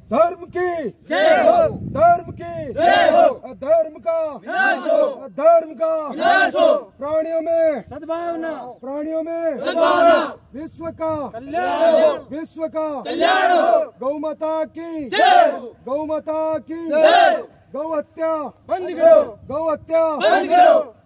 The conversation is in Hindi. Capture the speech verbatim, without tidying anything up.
धर्म की जय हो, धर्म की जय हो, अधर्म का विनाश हो, अधर्म का विनाश हो, प्राणियों में सद्भावना, प्राणियों में सद्भावना, विश्व का कल्याण हो, विश्व का कल्याण हो, गौ माता की जय हो, गौ माता की जय हो, गौ हत्या बंद करो, गौ हत्या बंद करो,